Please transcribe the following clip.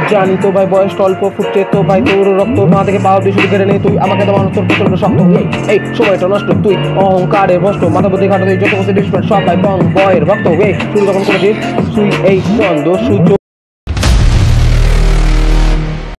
জানি তো ভাই বয়স অল্প ফুটছে তো ভাই তোর রক্ত মা থেকে পাওয়া দিয়ে শুরু কেড়ে নেই তুই আমাকে দেওয়ানো তোর প্রচন্ড শক্ত এই সময়টা নষ্ট তুই অহংকারের বস্ত মাথা বুদ্ধি খাটো তুই যত বসে ডিসপ্লেট সব ভাই বং বয়ের ভক্ত শুরু যখন করে দিস তুই এই দ্বন্দ্ব সূর্য